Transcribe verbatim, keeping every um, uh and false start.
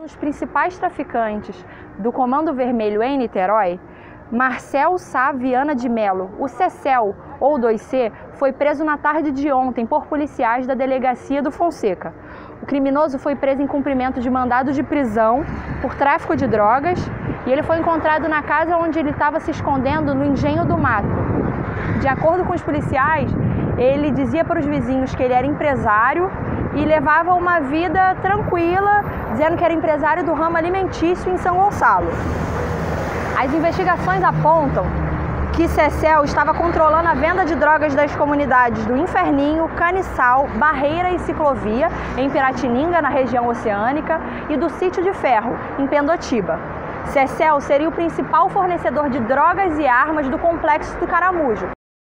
dos principais traficantes do Comando Vermelho em Niterói, Marcel Sá Viana de Melo, o Cecel, ou dois C, foi preso na tarde de ontem por policiais da Delegacia do Fonseca. O criminoso foi preso em cumprimento de mandado de prisão por tráfico de drogas e ele foi encontrado na casa onde ele estava se escondendo no Engenho do Mato. De acordo com os policiais, ele dizia para os vizinhos que ele era empresário e levava uma vida tranquila, dizendo que era empresário do ramo alimentício em São Gonçalo. As investigações apontam que Cecel estava controlando a venda de drogas das comunidades do Inferninho, Caniçal, Barreira e Ciclovia, em Piratininga, na região oceânica, e do Sítio de Ferro, em Pendotiba. Cecel seria o principal fornecedor de drogas e armas do complexo do Caramujo.